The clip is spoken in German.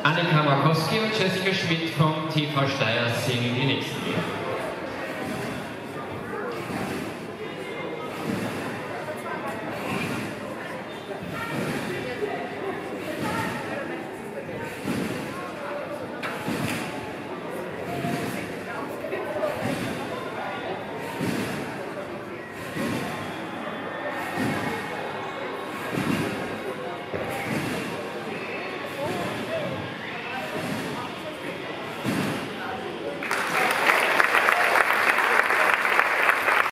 Annika Markowski und Jessica Schmidt vom TV Steyr singen die nächsten Lieder.